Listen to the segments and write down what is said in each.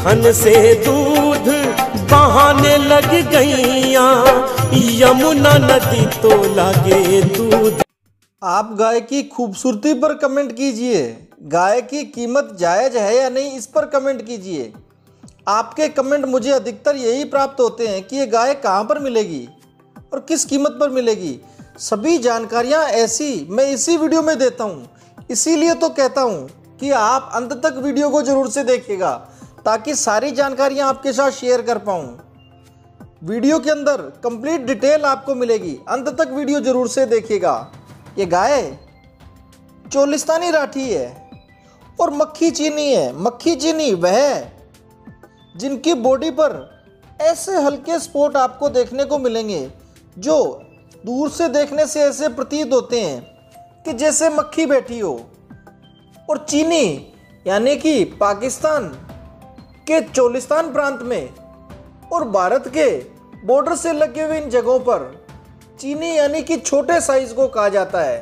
थन से दूध बहाने लग गईया, यमुना नदी तो लागे दूध। आप गाय की खूबसूरती पर कमेंट कीजिए, गाय की कीमत जायज़ है या नहीं इस पर कमेंट कीजिए। आपके कमेंट मुझे अधिकतर यही प्राप्त होते हैं कि ये गाय कहाँ पर मिलेगी और किस कीमत पर मिलेगी। सभी जानकारियाँ ऐसी मैं इसी वीडियो में देता हूँ, इसीलिए तो कहता हूँ कि आप अंत तक वीडियो को ज़रूर से देखिएगा ताकि सारी जानकारियाँ आपके साथ शेयर कर पाऊँ। वीडियो के अंदर कंप्लीट डिटेल आपको मिलेगी, अंत तक वीडियो ज़रूर से देखिएगा। ये गाय चोलिस्तानी राठी है और मक्खी चीनी है। मक्खी चीनी वह है जिनकी बॉडी पर ऐसे हल्के स्पॉट आपको देखने को मिलेंगे जो दूर से देखने से ऐसे प्रतीत होते हैं कि जैसे मक्खी बैठी हो। और चीनी यानी कि पाकिस्तान के चोलिस्तान प्रांत में और भारत के बॉर्डर से लगे हुए इन जगहों पर चीनी यानी कि छोटे साइज को कहा जाता है,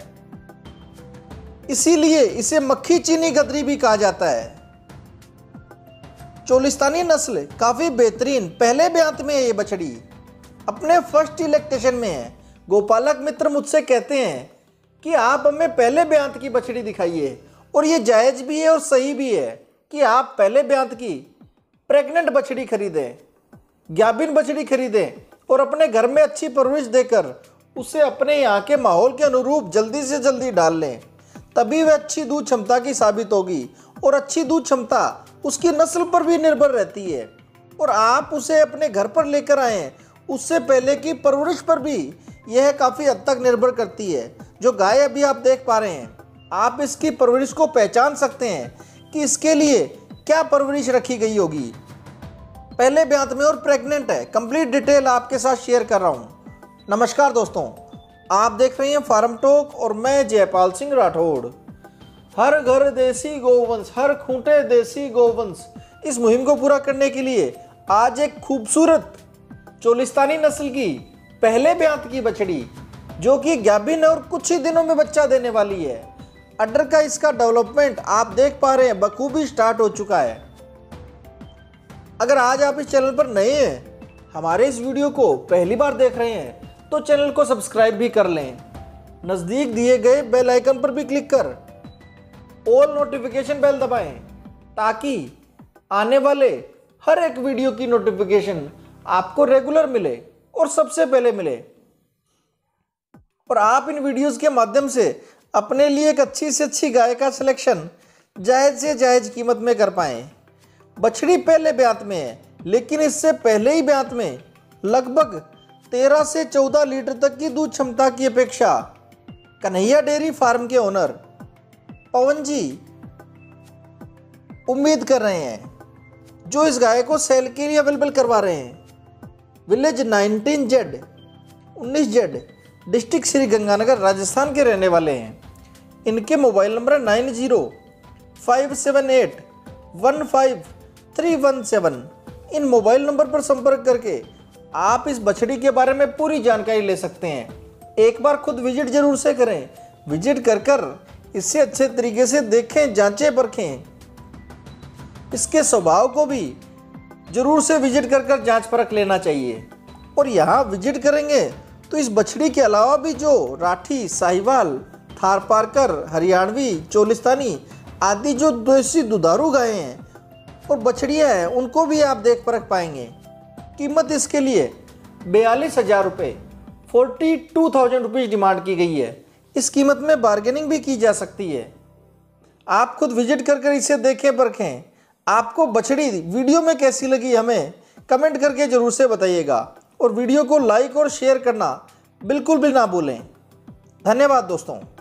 इसीलिए इसे मक्खी चीनी गदरी भी कहा जाता है। चोलिस्तानी नस्ल काफ़ी बेहतरीन पहले ब्यांत में है। ये बछड़ी अपने फर्स्ट इलेक्टेशन में है। गोपालक मित्र मुझसे कहते हैं कि आप हमें पहले ब्यांत की बछड़ी दिखाइए, और ये जायज़ भी है और सही भी है कि आप पहले ब्यांत की प्रेग्नेंट बछड़ी खरीदें, गाभिन बछड़ी खरीदें और अपने घर में अच्छी परवरिश देकर उसे अपने यहाँ के माहौल के अनुरूप जल्दी से जल्दी डाल लें, तभी वह अच्छी दूध क्षमता की साबित होगी। और अच्छी दूध क्षमता उसकी नस्ल पर भी निर्भर रहती है, और आप उसे अपने घर पर लेकर आएँ उससे पहले की परवरिश पर भी यह काफ़ी हद तक निर्भर करती है। जो गाय अभी आप देख पा रहे हैं, आप इसकी परवरिश को पहचान सकते हैं कि इसके लिए क्या परवरिश रखी गई होगी। पहले ब्यांत में और प्रेग्नेंट है, कंप्लीट डिटेल आपके साथ शेयर कर रहा हूँ। नमस्कार दोस्तों, आप देख रहे हैं फार्म टॉक और मैं जयपाल सिंह राठौड़। हर घर देसी गोवंश, हर खूंटे देसी गोवंश, इस मुहिम को पूरा करने के लिए आज एक खूबसूरत चोलिस्तानी नस्ल की पहले ब्यांत की बछड़ी जो कि गाभिन और कुछ ही दिनों में बच्चा देने वाली है। अड्डर का इसका डेवलपमेंट आप देख पा रहे हैं बखूबी स्टार्ट हो चुका है। अगर आज आप इस चैनल पर नए हैं, हमारे इस वीडियो को पहली बार देख रहे हैं, तो चैनल को सब्सक्राइब भी कर लें। नज़दीक दिए गए बेल आइकन पर भी क्लिक कर ऑल नोटिफिकेशन बेल दबाएं ताकि आने वाले हर एक वीडियो की नोटिफिकेशन आपको रेगुलर मिले और सबसे पहले मिले, और आप इन वीडियोस के माध्यम से अपने लिए एक अच्छी से अच्छी गाय का सिलेक्शन जायज़ से जायज़ कीमत में कर पाएँ। बछड़ी पहले ब्यांत में है, लेकिन इससे पहले ही ब्यांत में लगभग 13 से 14 लीटर तक की दूध क्षमता की अपेक्षा कन्हैया डेयरी फार्म के ओनर पवन जी उम्मीद कर रहे हैं, जो इस गाय को सेल के लिए अवेलेबल करवा रहे हैं। Village 19Z 19Z district Shri Ganganagar Rajasthan के रहने वाले हैं। इनके मोबाइल नंबर है 9057815317। इन मोबाइल नंबर पर संपर्क करके आप इस बछड़ी के बारे में पूरी जानकारी ले सकते हैं। एक बार खुद विजिट जरूर से करें, विजिट कर इससे अच्छे तरीके से देखें, जांचें परखें। इसके स्वभाव को भी जरूर से विजिट कर जांच परख लेना चाहिए। और यहाँ विजिट करेंगे तो इस बछड़ी के अलावा भी जो राठी, साहिवाल, थारपारकर, हरियाणवी, चोलिस्तानी आदि जो देसी दुधारू गायें हैं और बछड़ियाँ हैं, उनको भी आप देख परख पाएंगे। कीमत इसके लिए 42,000 रुपये 42,000 रुपीज़ डिमांड की गई है। इस कीमत में बार्गेनिंग भी की जा सकती है। आप खुद विजिट कर इसे देखें परखें। आपको बछड़ी वीडियो में कैसी लगी हमें कमेंट करके ज़रूर से बताइएगा, और वीडियो को लाइक और शेयर करना बिल्कुल भी ना भूलें। धन्यवाद दोस्तों।